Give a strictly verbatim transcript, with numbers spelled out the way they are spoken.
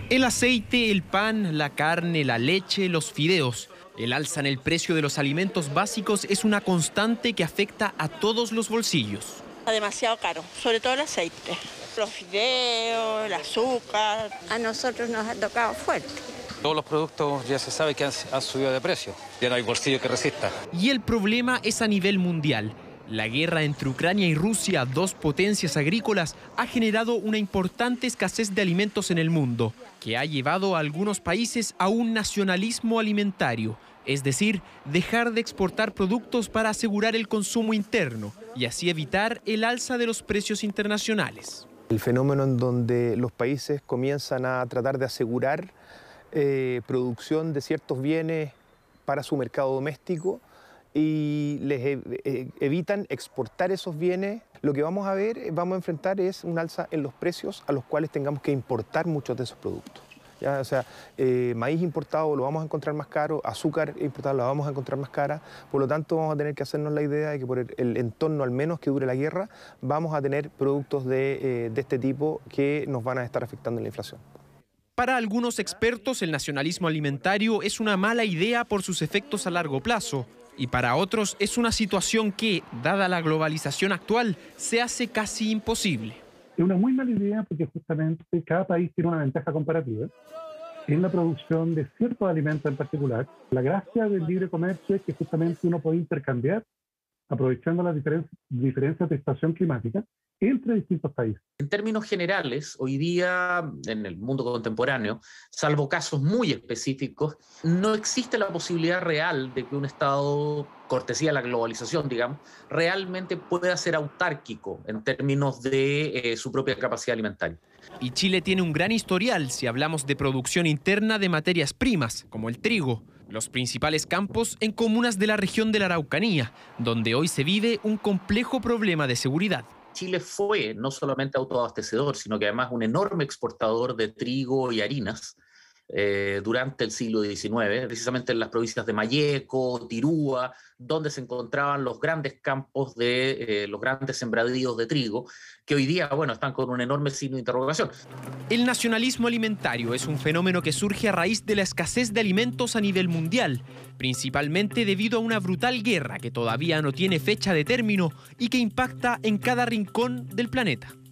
El aceite, el pan, la carne, la leche, los fideos. El alza en el precio de los alimentos básicos es una constante que afecta a todos los bolsillos. Está demasiado caro, sobre todo el aceite. Los fideos, el azúcar. A nosotros nos ha tocado fuerte. Todos los productos ya se sabe que han, han subido de precio. Ya no hay bolsillo que resista. Y el problema es a nivel mundial. La guerra entre Ucrania y Rusia, dos potencias agrícolas, ha generado una importante escasez de alimentos en el mundo, que ha llevado a algunos países a un nacionalismo alimentario, es decir, dejar de exportar productos para asegurar el consumo interno y así evitar el alza de los precios internacionales. El fenómeno en donde los países comienzan a tratar de asegurar eh, producción de ciertos bienes para su mercado doméstico y les evitan exportar esos bienes, lo que vamos a ver, vamos a enfrentar es un alza en los precios a los cuales tengamos que importar muchos de esos productos. ¿Ya? O sea, eh, maíz importado lo vamos a encontrar más caro, azúcar importado lo vamos a encontrar más cara, por lo tanto vamos a tener que hacernos la idea de que por el, el entorno, al menos que dure la guerra, vamos a tener productos de, eh, de este tipo que nos van a estar afectando en la inflación. Para algunos expertos, el nacionalismo alimentario es una mala idea por sus efectos a largo plazo. Y para otros es una situación que, dada la globalización actual, se hace casi imposible. Es una muy mala idea porque justamente cada país tiene una ventaja comparativa en la producción de ciertos alimentos en particular. La gracia del libre comercio es que justamente uno puede intercambiar, aprovechando las diferen- diferencias de estación climática, entre distintos países. En términos generales, hoy día, en el mundo contemporáneo, salvo casos muy específicos, no existe la posibilidad real de que un Estado, cortesía de la globalización, digamos, realmente pueda ser autárquico en términos de eh, su propia capacidad alimentaria. Y Chile tiene un gran historial si hablamos de producción interna de materias primas, como el trigo. Los principales campos en comunas de la región de la Araucanía, donde hoy se vive un complejo problema de seguridad. Chile fue no solamente autoabastecedor, sino que además un enorme exportador de trigo y harinas eh, durante el siglo diecinueve, precisamente en las provincias de Malleco, Tirúa, donde se encontraban los grandes campos de eh, los grandes sembradíos de trigo, que hoy día, bueno, están con un enorme signo de interrogación. El nacionalismo alimentario es un fenómeno que surge a raíz de la escasez de alimentos a nivel mundial, principalmente debido a una brutal guerra que todavía no tiene fecha de término y que impacta en cada rincón del planeta.